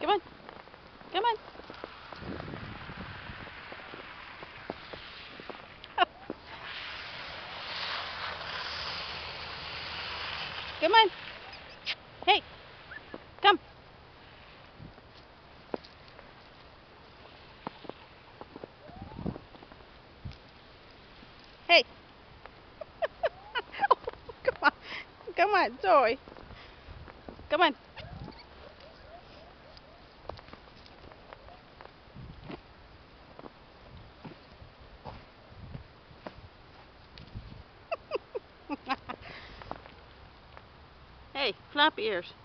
Come on. Come on. Come on. Hey. Come. Hey. Oh, come on. Come on, Joy. Come on. Hey, flap ears.